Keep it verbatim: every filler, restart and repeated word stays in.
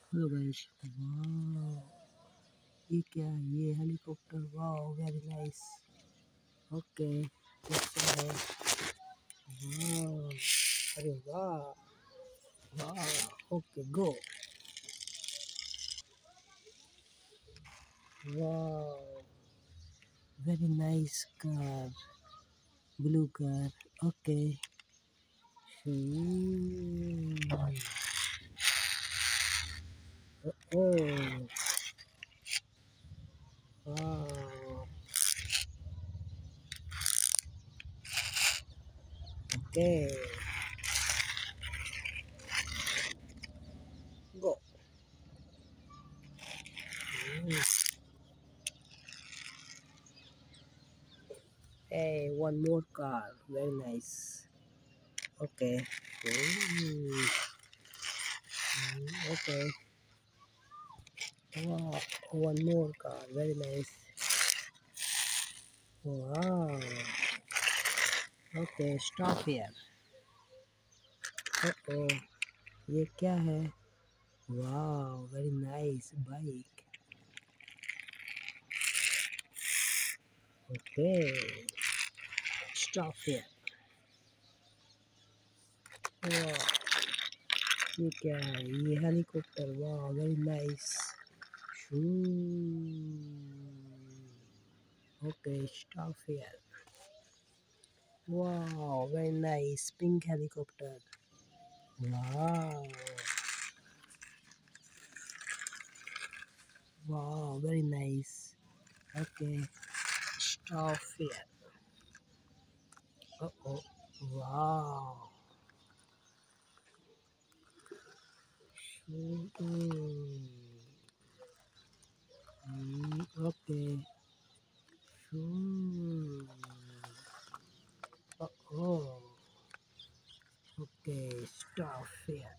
Hello guys, वाह ये क्या है? ये हेलीकॉप्टर, वाह वेरी नाइस। ओके कैसा है? वाह, अरे वाह वाह। Okay go. वाह very nice car, blue car. Okay oh वाह। Okay go. Hey, one more car. Very nice. Okay. Ooh. Mm, okay. Wow. One more car. Very nice. Wow. Okay. Stop here. Uh oh. ये क्या है? Wow. Very nice bike. Okay. Stop here. Wow. ये क्या है? ये helicopter. Wow. Very nice. Ooh. Okay. Stop here. Wow, very nice pink helicopter. Wow, wow, very nice. Okay, stop here. Uh oh, wow. Mm, mm, okay. Mm. Uh oh. Okay, stop here.